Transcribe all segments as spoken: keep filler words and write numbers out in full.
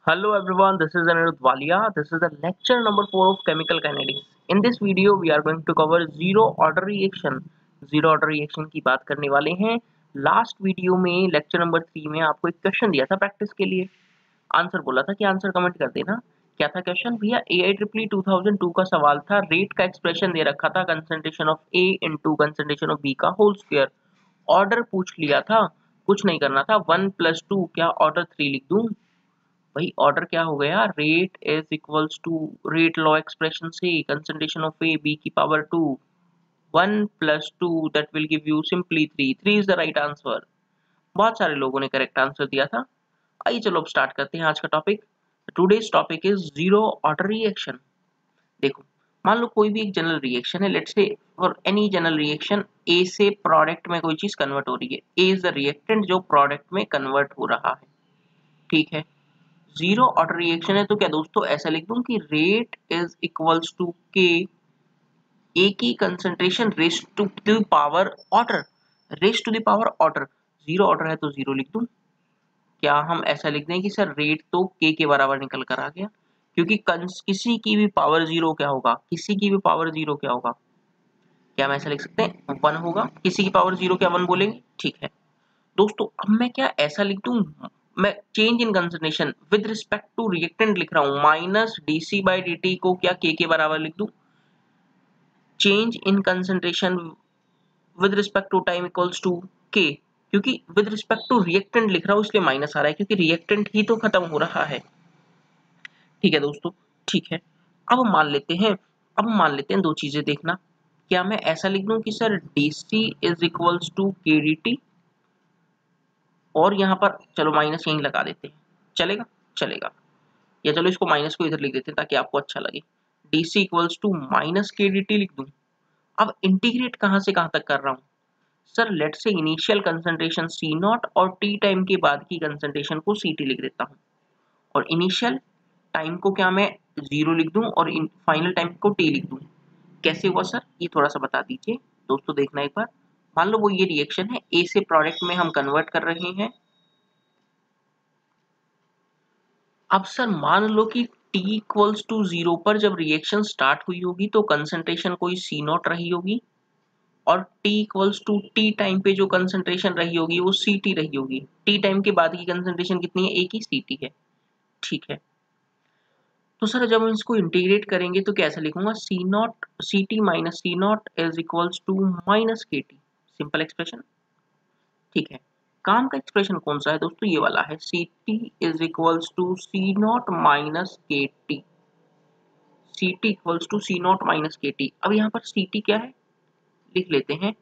Hello everyone, this is Anirudh Walia. This is the lecture number four of chemical kinetics. In this video, we are going to cover zero order reaction. Zero order reaction की बात करने वाले हैं. Last video में lecture number three में आपको एक question दिया था प्रैक्टिस के लिए. आंसर बोला था कि आंसर कमेंट कर देना. क्या था क्वेश्चन भैया? A I triple E two thousand two का सवाल था. रेट का एक्सप्रेशन दे रखा था concentration of A into concentration of B का होल स्क्वायर. ऑर्डर पूछ लिया था, कुछ नहीं करना था. वन प्लस टू क्या ऑर्डर थ्री लिख दूं? भाई ऑर्डर क्या हो गया? Rate is equals to rate law expression से कंसंट्रेशन ऑफ ए बी की power two. One plus two that will give you simply three. Three is the right answer. बहुत सारे लोगों ने करेक्ट आंसर दिया था. आइए चलो अब स्टार्ट करते हैं आज का topic. Today's topic is zero order reaction. देखो, मान लो कोई भी एक जनरल रिएक्शन है. Let's say for any general reaction A से प्रोडक्ट में कोई चीज कन्वर्ट हो रही है. ए इज द रिएक्टेंट जो प्रोडक्ट में कन्वर्ट हो रहा है. ठीक है, जीरो ऑर्डर रिएक्शन है तो क्या दोस्तों ऐसा लिख दूं कि rate is equals to k A की concentration raise to the power order. Raise to the power order. Zero order है तो जीरो लिख दूं. क्या हम ऐसा लिख दें कि सर रेट तो के के बराबर निकल कर आ गया, क्योंकि किसी की भी पावर जीरो क्या होगा? किसी की भी पावर जीरो क्या होगा? क्या हम ऐसा लिख सकते हैं? वन होगा. किसी की पावर जीरो क्या वन बोलेंगे? ठीक है दोस्तों, अब मैं क्या ऐसा लिख दूं? मैं change in concentration with respect to reactant लिख रहा हूं. माइनस डीसी बाई डी को क्या के के बराबर लिख दूं? Change in concentration with respect to time equals to k, क्योंकि विद रिस्पेक्ट टू रिएक्टेंट लिख रहा हूं इसलिए माइनस आ रहा है, क्योंकि रिएक्टेंट ही तो खत्म हो रहा है. ठीक है दोस्तों, ठीक है. अब मान लेते हैं अब मान लेते हैं दो चीजें देखना. क्या मैं ऐसा लिख दूं कि sir dC is equals to k d t, और यहाँ पर चलो माइनस यहीं लगा देते हैं. चलेगा? चलेगा. या चलो इसको माइनस को इधर लिख देते हैं ताकि आपको अच्छा लगे. DC equals to minus k d t लिख दूं. अब इंटीग्रेट कहाँ से कहाँ तक कर रहा हूँ? Sir let say initial concentration C not और टी टाइम के बाद की कंसंट्रेशन को सी टी लिख देता हूँ, और इनिशियल टाइम को क्या मैं जीरो लिख दूं और फाइनल टाइम को टी लिख दूं. कैसे हुआ सर? ये थोड़ा सा बता दीजिए दोस्तों. देखना एक बार. मान लो वो ये रिएक्शन है, ए से प्रोडक्ट में हम कन्वर्ट कर रहे हैं. अब सर मान लो कि T इक्वल्स टू जीरो पर जब रिएक्शन स्टार्ट हुई होगी तो कंसंट्रेशन कोई सी नॉट रही होगी, और T equals to T time पे जो कंसंट्रेशन रही होगी वो सी टी रही होगी. टी टाइम के बाद की कंसंट्रेशन कितनी है? ए की सी टी है. ठीक है, तो सर जब हम इसको इंटीग्रेट करेंगे तो कैसे लिखूंगा? C not C T minus C not is equals to minus k T. Simple expression. ठीक है, काम का एक्सप्रेशन कौन सा है दोस्तों? ये वाला है. C T is equals to C not minus k T. C T equals to C not minus k T. अब यहाँ पर सी टी क्या है लिख लेते हैं.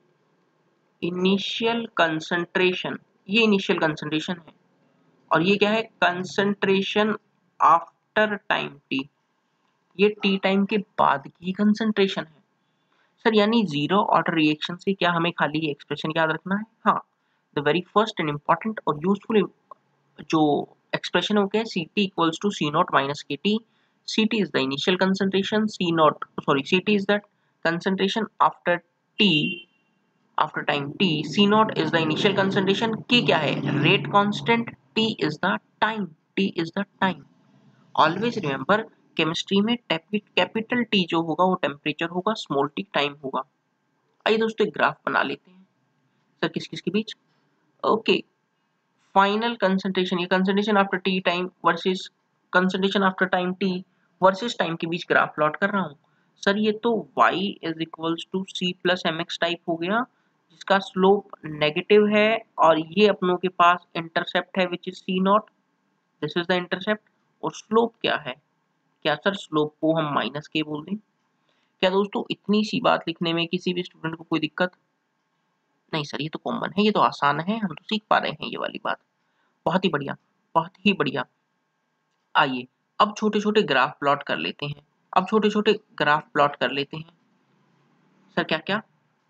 Initial concentration. ये इनिशियल कंसंट्रेशन है, और ये क्या है? Concentration after time T. ये टी टाइम के बाद की कंसंट्रेशन है. सर यानी जीरो ऑर्डर रिएक्शन से क्या हमें खाली ये एक्सप्रेशन याद रखना है? हाँ, the very first and important और यूजफुल जो एक्सप्रेशन है वो क्या है? C T equals to C not minus k T. C T is the initial concentration. C not sorry C T is that concentration after T after time T. C not is the initial concentration. K क्या है? Rate constant. T is the time. T is the time. Always remember, chemistry में capital T जो होगा वो temperature होगा, small T time होगा. आइए दोस्तों एक ग्राफ बना लेते हैं. सर किस किस के बीच? ओके, फाइनल कंसंट्रेशन, ये concentration after T time versus concentration after time T versus time के बीच ग्राफ प्लॉट कर रहा हूँ. सर ये तो y is equals to C plus M X type हो गया, जिसका स्लोप नेगेटिव है, और ये अपनों के पास इंटरसेप्ट है which is C not. This is the intercept. और स्लोप क्या है? क्या सर स्लोप को हम माइनस के बोल दें? क्या दोस्तों इतनी सी बात लिखने में किसी भी स्टूडेंट को कोई दिक्कत नहीं? सर ये तो कॉमन है, ये तो आसान है, हम तो सीख पा रहे हैं ये वाली बात. बहुत ही बढ़िया, बहुत ही बढ़िया. आइए अब छोटे छोटे ग्राफ प्लॉट कर लेते हैं. अब छोटे छोटे ग्राफ प्लॉट कर लेते हैं. सर क्या क्या?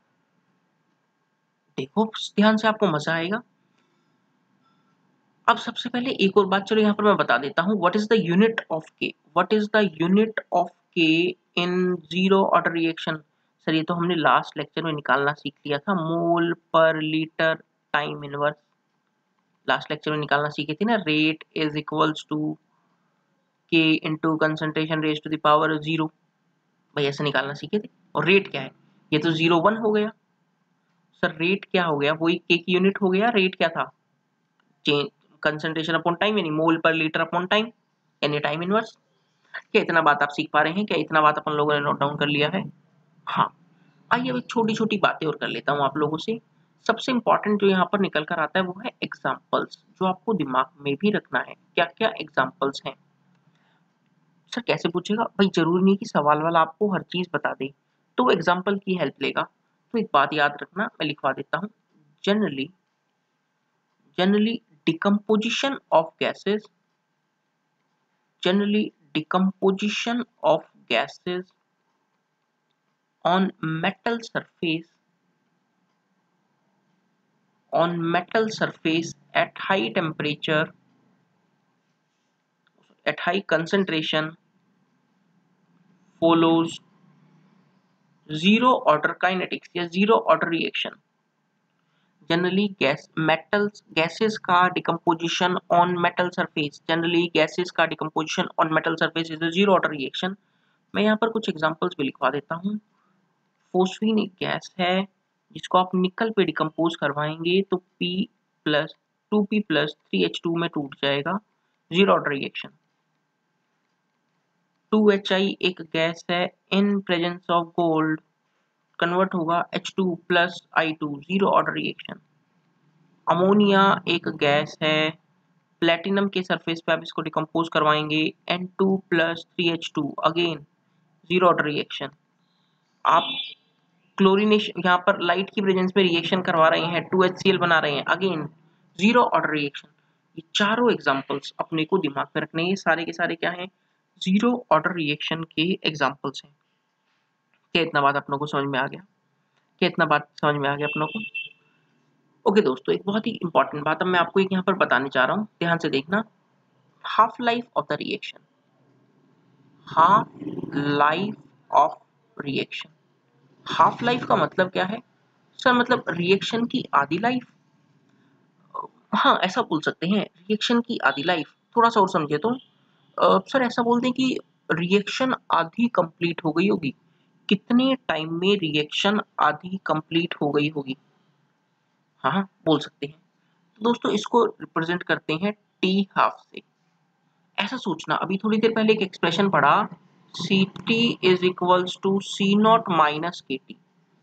देखो ध्यान से, आपको मजा आएगा. अब सबसे पहले एक और बात चलो यहाँ पर मैं बता देता हूँ. What is the unit of k? What is the unit of k in zero order reaction? Sir ये तो हमने लास्ट लेक्चर में निकालना सीख लिया था. मोल पर litre time inverse. Last lecture में निकालना सीखे थे ना. Rate is equals to k into concentration raise to the power zero, भाई ऐसे निकालना सीखे थे। और रेट क्या है, ये तो जीरो वन हो गया सर, रेट क्या हो गया, वही के की यूनिट हो गया, रेट क्या था, चेंज कंसंट्रेशन अपॉन टाइम यानी मोल पर लीटर अपॉन टाइम यानी टाइम इनवर्स। क्या इतना बात आप सीख पा रहे हैं, क्या इतना बात अपन लोगों ने नोट डाउन कर लिया है? हाँ, आइए अब छोटी छोटी बातें और कर लेता हूँ आप लोगों से। सबसे इंपॉर्टेंट जो यहाँ पर निकल कर आता है वो है एग्जाम्पल्स, जो आपको दिमाग में भी रखना है। क्या क्या एग्जाम्पल्स हैं? सर कैसे पूछेगा, भाई जरूरी नहीं कि सवाल वाला आपको हर चीज बता दे, तो वो एग्जाम्पल की हेल्प लेगा। तो एक बात याद रखना, मैं लिखवा देता हूँ। Generally generally decomposition of gases generally decomposition of gases on metal surface on metal surface at high temperature, at high concentration, follows zero order kinetics या zero order reaction। Generally gas metals gases का decomposition on metal surface generally gases का decomposition on metal surface is a zero order reaction. मैं यहाँ पर कुछ examples भी लिखवा देता हूँ। फोस्फीन एक गैस है जिसको आप निकल पे डिकम्पोज करवाएंगे तो P plus two P plus three H two में टूट जाएगा, zero order reaction. Two H I एक गैस है, in presence of gold convert होगा H two plus I two, zero order reaction. Ammonia एक गैस है, प्लेटिनम के surface पे आप इसको डिकम्पोज करवाएंगे N two plus three H two, again zero order reaction. आप क्लोरीनेशन यहाँ पर लाइट की प्रेजेंस में रिएक्शन करवा रहे हैं, टू एच सी एल बना रहे हैं, अगेन जीरो ऑर्डर रिएक्शन। ये चारों एग्जांपल्स अपने को दिमाग में रखने हैं, सारे के सारे क्या हैं, जीरो ऑर्डर रिएक्शन के एग्जांपल्स हैं। क्या इतना बात अपनों को समझ में आ गया? क्या इतना बात समझ में आ गया अपनों को? ओके दोस्तों, एक बहुत ही इंपॉर्टेंट बात अब मैं आपको एक यहाँ पर बताने चाह रहा हूँ, ध्यान से देखना। Half life of the reaction, half life of reaction. Half life का मतलब क्या है सर? मतलब रिएक्शन की आधी लाइफ। हाँ, ऐसा बोल सकते हैं, रिएक्शन की आधी लाइफ। थोड़ा सा और समझे तो आ, सर ऐसा बोलते हैं कि रिएक्शन आधी कंप्लीट हो गई होगी। कितने टाइम में रिएक्शन आधी कंप्लीट हो गई होगी? हाँ हाँ बोल सकते हैं। तो दोस्तों इसको रिप्रेजेंट करते हैं टी हाफ से। ऐसा सोचना, अभी थोड़ी देर पहले एक एक्सप्रेशन पढ़ा, C T is equals to C not minus k T.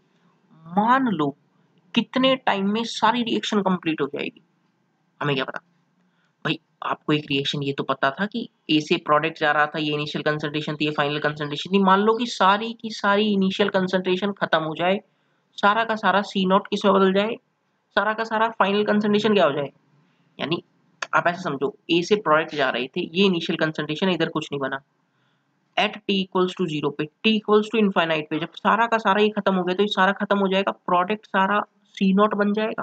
मान लो कितने टाइम में सारी रिएक्शन कंप्लीट हो जाएगी? हमें क्या पता भाई, आपको एक रिएक्शन ये तो पता था कि ए से प्रोडक्ट जा रहा था, ये इनिशियल कंसंट्रेशन थी, ये फाइनल कंसंट्रेशन थी। मान लो कि सारी की सारी इनिशियल कंसंट्रेशन खत्म हो जाए, सारा का सारा सी नॉट किस में बदल जाए, सारा का सारा फाइनल कंसंट्रेशन क्या हो जाए। यानी आप ऐसा समझो, ए से प्रोडक्ट जा रहे थे, ये इनिशियल कंसंट्रेशन, इधर कुछ नहीं बना। At T equals to zero पे, टी इक्वल्स टू इनफाइनाइट पे, जब सारा का सारा ये खत्म हो गया तो ये सारा खत्म हो जाएगा, प्रोडक्ट सारा सी नॉट बन जाएगा।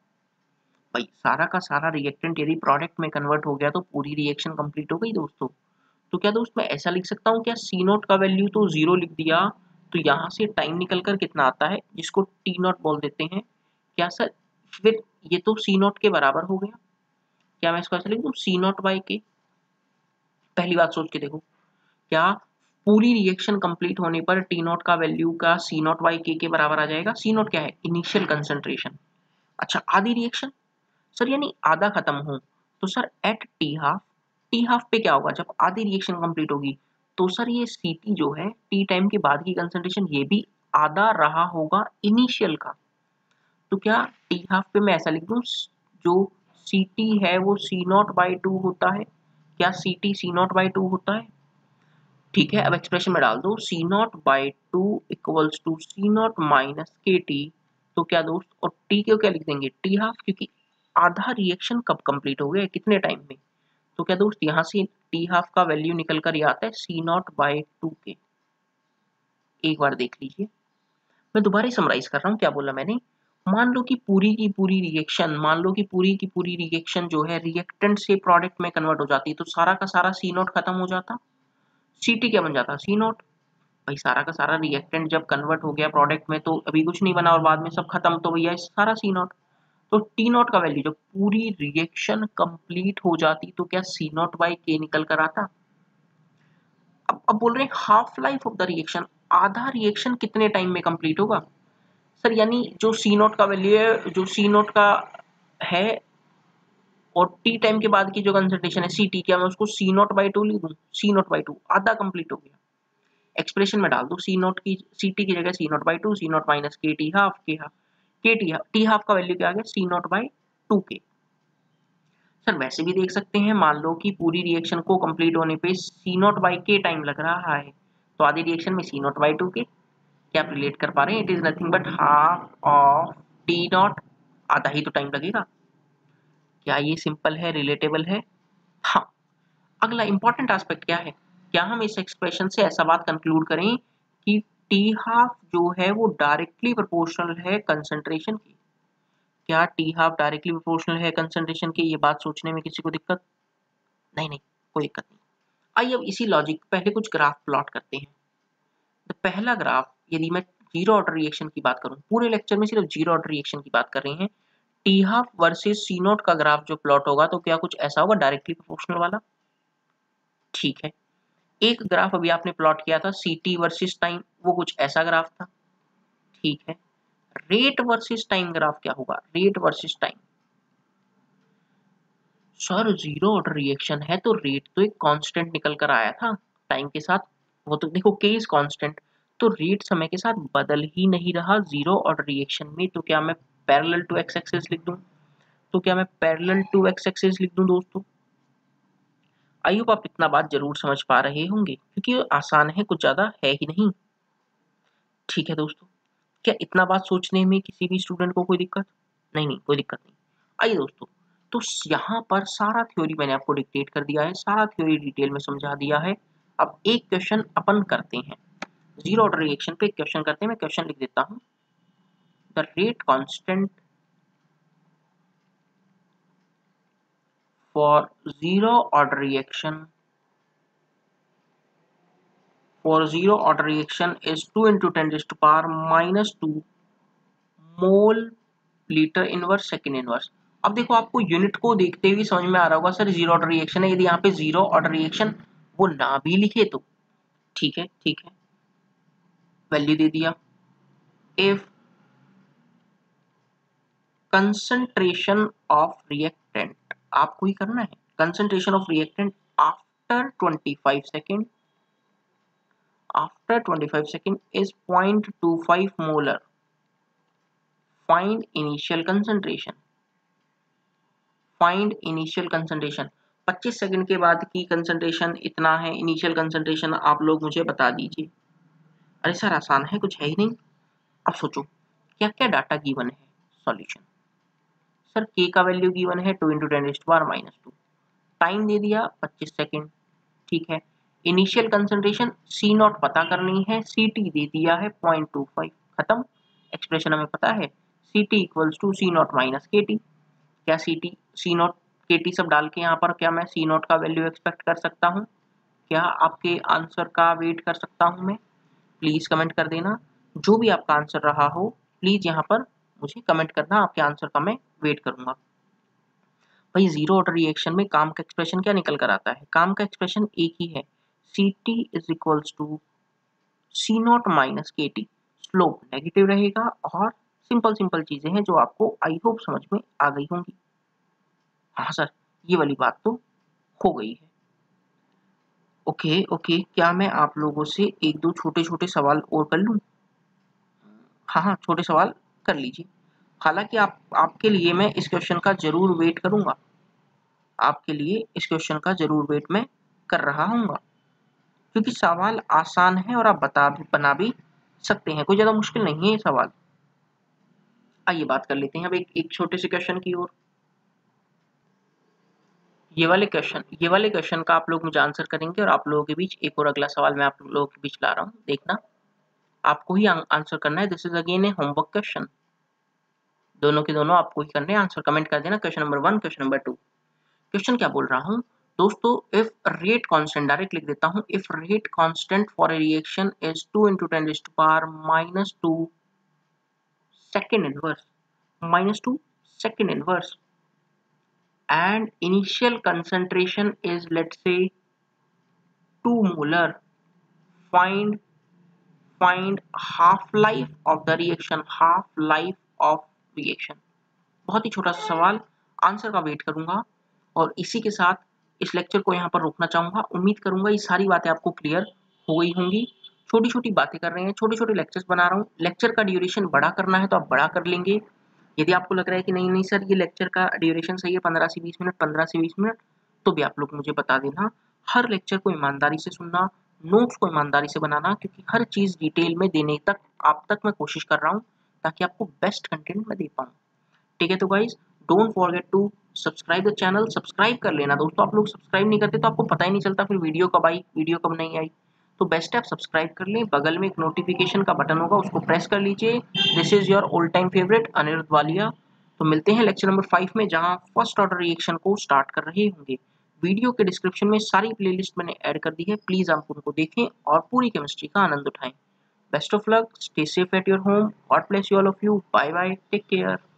भाई सारा का सारा रिएक्टेंट यदि प्रोडक्ट में कन्वर्ट हो गया तो पूरी रिएक्शन कंप्लीट हो गई दोस्तों। तो क्या दोस्त मैं ऐसा लिख सकता हूँ क्या, सी नॉट का वैल्यू तो जीरो लिख दिया, तो यहाँ से टाइम निकल कर कितना आता है जिसको टी नॉट बोल देते हैं, क्या सर फिर ये तो सी नॉट के बराबर हो गया? क्या मैं इसको ऐसा लिख दूँ, सी नॉट बाई के? पहली बात सोच के देखो, क्या पूरी रिएक्शन कंप्लीट होने पर टी नॉट का वैल्यू का सी नॉट बाई के के बराबर आ जाएगा? सी नॉट क्या है, इनिशियल कंसंट्रेशन। अच्छा आधी रिएक्शन सर यानी आधा खत्म हो, तो sir at T half, T half पे क्या होगा जब आधी रिएक्शन कंप्लीट होगी, तो सर ये सी टी जो है टी टाइम के बाद की कंसंट्रेशन ये भी आधा रहा होगा इनिशियल का। तो क्या टी हाफ पे मैं ऐसा लिख दूं, जो सी टी है वो सी नॉट बाई टू होता है? क्या C T C not by two होता है? ठीक है, अब एक्सप्रेशन में डाल दो, C not by two equals to C not minus k T. तो क्या दोस्त, और टी को क्या लिख देंगे, टी हाफ, क्योंकि आधा रिएक्शन कब कंप्लीट हो गया, कितने टाइम में। तो क्या दोस्त यहाँ से टी हाफ का वैल्यू निकल कर ये आता है सी नॉट बाई टू के। एक बार देख लीजिए, मैं दोबारा समराइज कर रहा हूँ क्या बोला मैंने। मान लो कि पूरी की पूरी रिएक्शन मान लो कि पूरी की पूरी रिएक्शन जो है रिएक्टेंट से प्रोडक्ट में कन्वर्ट हो जाती, तो सारा का सारा सी नॉट खत्म हो जाता, सी टी क्या बन जाता, सी नॉट। भाई सारा का सारा रिएक्टेंट जब कन्वर्ट हो गया प्रोडक्ट में तो अभी कुछ नहीं बना और बाद में सब खत्म, तो भैया सारा सी नॉट। तो टी नॉट का वैल्यू जब पूरी रिएक्शन कंप्लीट हो जाती तो क्या सी नॉट बाई के निकल कर आता? अब बोल रहे हैं half life of the reaction, आधा रिएक्शन कितने टाइम में कंप्लीट होगा सर, यानी जो सी नोट का वैल्यू है, जो सी नोट का है और टी टाइम के बाद की जो कंसंट्रेशन है सी टी, क्या मैं उसको सी नोट बाई टू लिख दूं, सी नोट बाई टू आधा कंप्लीट हो गया, एक्सप्रेशन में डाल दो सी नोट की, सी टी की जगह C not by two, C not minus k T half, k half k T half, T half का वैल्यू क्या आ गया C not by two k. Sir वैसे भी देख सकते हैं, मान लो कि पूरी रिएक्शन को कंप्लीट होने पे C not by k time लग रहा है, तो आधी रिएक्शन में सी नोट बाई टू के, क्या आप रिलेट कर पा रहे हैं, it is nothing but half of T not, आधा ही तो टाइम लगेगा। क्या ये सिंपल है, रिलेटेबल है? हाँ। अगला इंपॉर्टेंट एस्पेक्ट क्या है, क्या हम इस एक्सप्रेशन से ऐसा बात कंक्लूड करें कि टी हाफ जो है वो डायरेक्टली प्रोपोर्शनल है कंसंट्रेशन की? क्या टी हाफ डायरेक्टली प्रोपोर्शनल है कंसंट्रेशन की? ये बात सोचने में किसी को दिक्कत? नहीं नहीं, कोई दिक्कत नहीं। आइए अब इसी लॉजिक पहले कुछ ग्राफ प्लॉट करते हैं। तो पहला ग्राफ, यदि मैं जीरो ऑर्डर रिएक्शन की बात करूं, पूरे लेक्चर में सिर्फ जीरो ऑर्डर रिएक्शन की बात कर रहे हैं, T half versus C not का ग्राफ जो प्लॉट होगा तो क्या कुछ ऐसा होगा डायरेक्टली प्रोपोर्शनल वाला? ठीक है। एक ग्राफ अभी आपने प्लॉट किया था सी टी वर्सेस टाइम, वो कुछ ऐसा ग्राफ था, ठीक है। रेट वर्सेस टाइम ग्राफ क्या होगा, rate versus time? Sir zero order reaction है तो रेट तो एक कांस्टेंट निकल कर आया था टाइम के साथ, वो तो देखो के इज कांस्टेंट, तो रेट समय के साथ बदल ही नहीं रहा जीरो ऑर्डर रिएक्शन में, तो क्या मैं पैरेलल टू एक्स एक्सिस लिख दूं, तो क्या मैं पैरेलल टू एक्स एक्सिस लिख दूं दोस्तों? आई होप आप इतना बात जरूर समझ पा रहे होंगे, क्योंकि आसान है, कुछ ज्यादा है ही नहीं। ठीक है दोस्तों, क्या इतना बात सोचने में किसी भी स्टूडेंट को कोई दिक्कत? नहीं नहीं, कोई दिक्कत नहीं। आइए दोस्तों, तो यहाँ पर सारा थ्योरी मैंने आपको डिक्टेट कर दिया है, सारा थ्योरी डिटेल में समझा दिया है। अब एक क्वेश्चन अपन करते हैं, जीरो ऑर्डर रिएक्शन पे एक क्वेश्चन करते हैं। मैं क्वेश्चन लिख देता हूँ, the rate constant for zero order reaction for zero order reaction is two into ten raised to power minus two mole litre inverse second inverse. अब देखो, आपको यूनिट को देखते हुए समझ में आ रहा होगा सर जीरो ऑर्डर रिएक्शन है, यदि यहाँ पे जीरो ऑर्डर रिएक्शन वो ना भी लिखे तो ठीक है, ठीक है, वैल्यू दे दिया। इफ कंसंट्रेशन ऑफ रिएक्टेंट, आपको ही करना है, concentration of reactant after twenty five second, after twenty-five second is zero point two five molar, find initial concentration, find initial concentration, पच्चीस सेकंड के बाद की कंसंट्रेशन इतना है, इनिशियल कंसंट्रेशन आप लोग मुझे बता दीजिए। अरे सर आसान है, कुछ है ही नहीं। अब सोचो क्या क्या डाटा गिवन है, सॉल्यूशन। सर के का वैल्यू गिवन है two into ten raised to power minus two, time दे दिया पच्चीस सेकंड, ठीक है। इनिशियल कंसंट्रेशन सी नॉट पता करनी है, सी टी दे दिया है zero point two five, खत्म। एक्सप्रेशन हमें पता है C T equals to C not minus k t. क्या C T C not k t सब डाल के यहाँ पर क्या मैं सी नॉट का वैल्यू एक्सपेक्ट कर सकता हूँ? क्या आपके आंसर का वेट कर सकता हूँ मैं? प्लीज कमेंट कर देना, जो भी आपका आंसर रहा हो प्लीज यहाँ पर मुझे कमेंट करना, आपके आंसर का मैं वेट करूंगा। भाई जीरो ऑर्डर रिएक्शन में काम का एक्सप्रेशन क्या निकल कर आता है? काम का एक्सप्रेशन एक ही है, C T is equals to C not minus k t, slope negative रहेगा, और सिंपल सिंपल चीजें हैं जो आपको आई होप समझ में आ गई होंगी। हाँ सर, ये वाली बात तो हो गई है। ओके ओके, क्या मैं आप लोगों से एक दो छोटे छोटे सवाल और कर लूँ? हाँ हाँ, छोटे सवाल कर लीजिए। हालांकि आप आपके लिए मैं इस क्वेश्चन का जरूर वेट करूंगा, आपके लिए इस क्वेश्चन का जरूर वेट मैं कर रहा हूँ, क्योंकि सवाल आसान है और आप बता भी बना भी सकते हैं, कोई ज्यादा मुश्किल नहीं है ये सवाल। आइए बात कर लेते हैं अब एक एक छोटे से क्वेश्चन की ओर। ये वाले क्वेश्चन ये वाले क्वेश्चन का आप लोग मुझे आंसर करेंगे, और आप लोगों के बीच एक और अगला सवाल मैं आप लोगों के बीच ला रहा हूँ, देखना आपको ही आंसर करना है। This is again a homework question, दोनों के दोनों आपको ही करने हैं, आंसर कमेंट कर देना। Question number one, question number two. Question क्या बोल रहा हूँ दोस्तों, इफ रेट कांस्टेंट, डायरेक्ट लिख देता हूँ, if rate constant for a reaction is two into ten raised to power minus two second inverse, minus two second inverse, and initial concentration is let's say two molar, find find half life of the reaction, half life of reaction. बहुत ही छोटा सा सवाल, answer का wait करूंगा और इसी के साथ इस लेक्चर को यहाँ पर रोकना चाहूंगा। उम्मीद करूंगा ये सारी बातें आपको क्लियर हो गई होंगी। छोटी छोटी बातें कर रहे हैं, छोटे छोटे लेक्चर्स बना रहा हूँ। लेक्चर का ड्यूरेशन बड़ा करना है तो आप बड़ा कर लेंगे। यदि आपको लग रहा है कि नहीं नहीं सर ये लेक्चर का ड्यूरेशन सही है पंद्रह से बीस मिनट, पंद्रह से बीस मिनट, तो भी आप लोग मुझे बता देना। हर लेक्चर को ईमानदारी से सुनना, नोट्स को ईमानदारी से बनाना, क्योंकि हर चीज डिटेल में देने तक आप तक मैं कोशिश कर रहा हूँ ताकि आपको बेस्ट कंटेंट मैं दे पाऊँ। ठीक है, तो guys don't forget to subscribe the channel. Subscribe कर लेना दोस्तों, आप लोग सब्सक्राइब नहीं करते तो आपको पता ही नहीं चलता फिर वीडियो कब आई, वीडियो कब नहीं आई। तो बेस्ट है आप सब्सक्राइब कर लें। बगल में एक नोटिफिकेशन का बटन होगा, उसको प्रेस कर लीजिए। This is your all time favourite Anirudh Walia. तो मिलते हैं लेक्चर नंबर फाइव में, जहां फर्स्ट ऑर्डर रिएक्शन को स्टार्ट कर रहे होंगे। वीडियो के डिस्क्रिप्शन में सारी प्लेलिस्ट मैंने ऐड कर दी है, प्लीज आप उनको देखें और पूरी केमिस्ट्री का आनंद उठाएं। Best of luck, stay safe at your home, God bless you all of you, bye bye, take care.